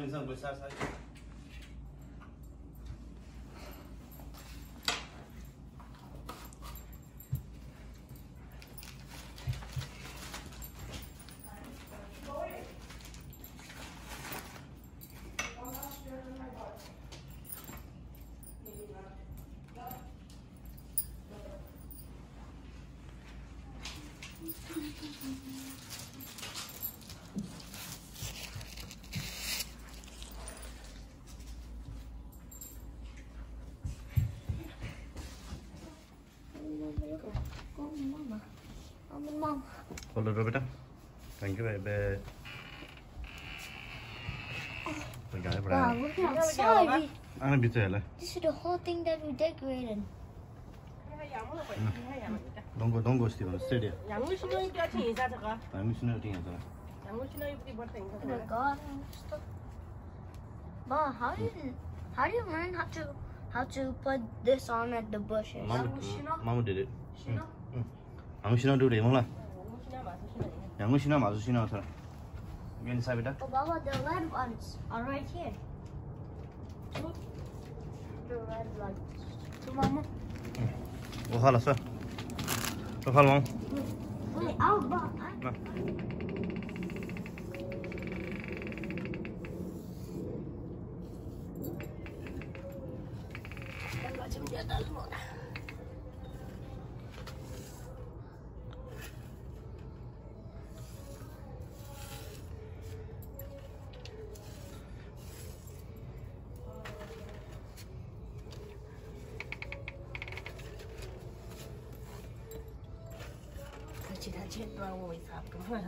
你上不下山。Hold it, Roberta. Thank you, baby. Wow, look outside. This is the whole thing that we decorated. Don't go, Steven. Stay there. 양을 신으니까 ting이자 저거. I'm just not doing it. 양을 신으니까 뭐 ting이자. The garden and stuff. Mom, how do you learn how to put this on at the bushes? Mama did it. I'm just not doing it. 양을 신어 마수 신어 더. Again, inside it. Oh, Baba, the red ones are right here. The red lights. Mama. 뭐 살았어? 또 살롱. Wait, I'll buy. 같이 또 하고 있어.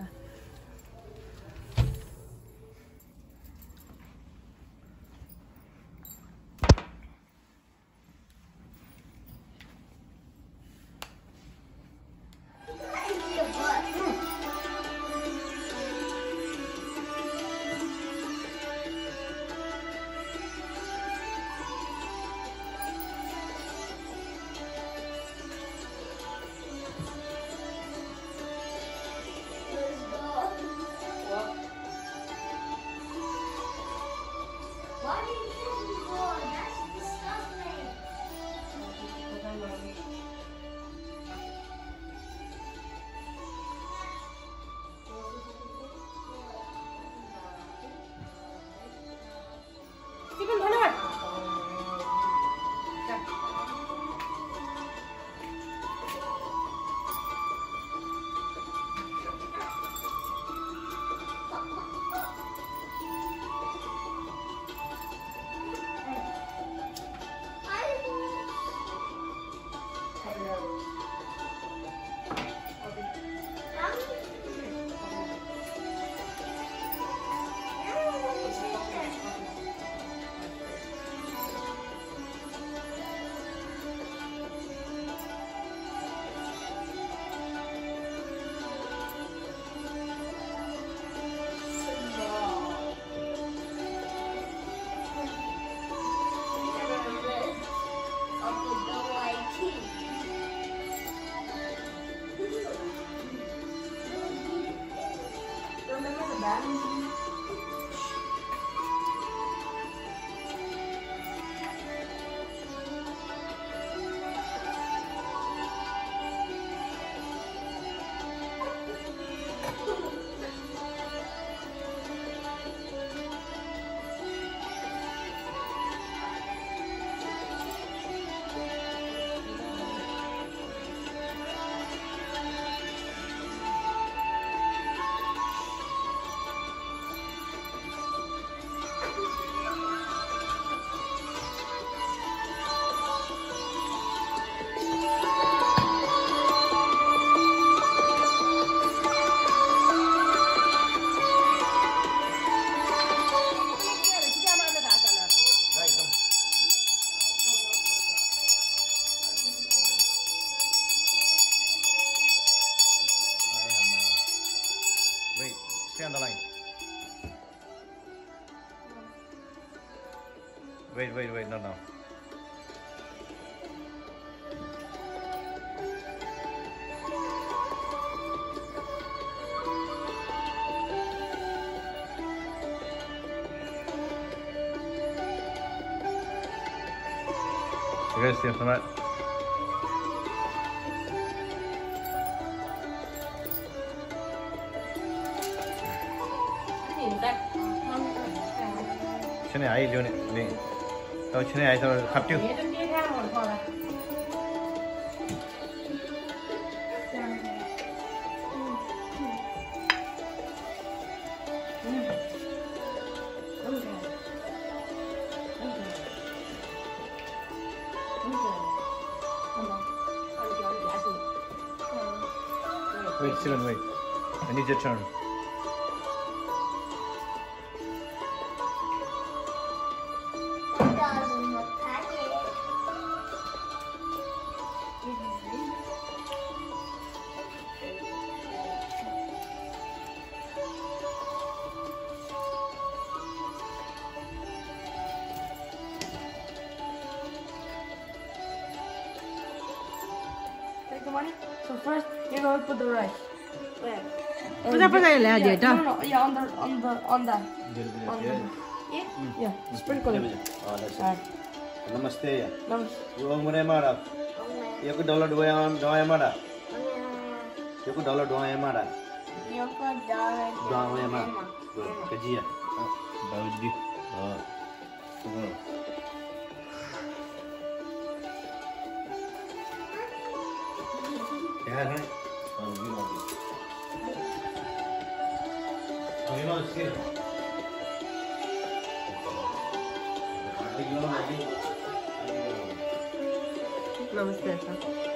Steven, run out! Stay on the line. Wait, no. You guys see some right? Nhìn ta. Chene ai liu ni. Tao chene ai tao khap tiêu. Nhớ đến kia ra một hồi là. Wait, Steven, wait. I need your turn. Take the money. So first you're going to put the rice. Where? No, yeah, on that. Yeah, sprinkle it. Oh, that's Alright. Namaste. Now, You are more mara. You could dollar do I mara. You could dollar do I mara. Kajia. Baudi. Oh. Yeah, right. Oh, you know this. Oh, you know this. Namaste, sir.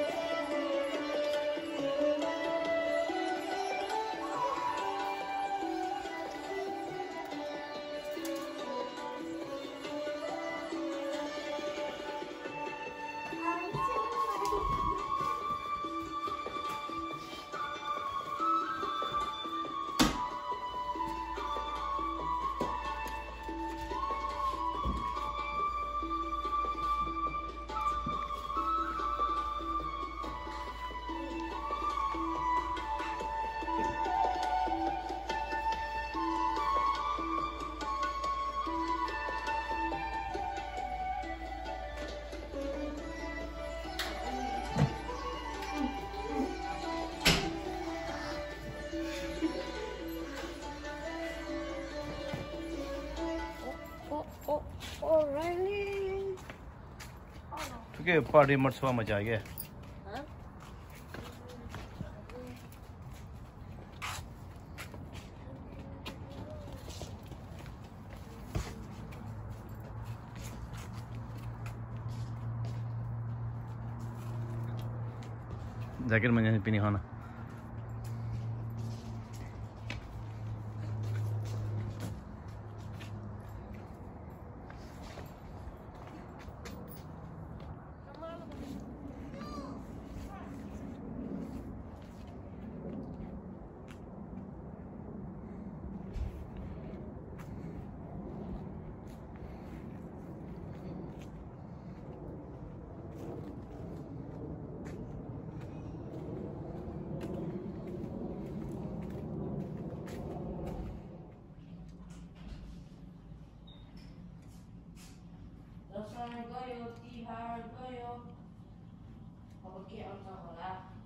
O'Reilly. Okay, party मर्सवा मजा आ गया jacket मजा पीनी खाना Dasar goyo, tihar goyo. Pabagi ang sakola.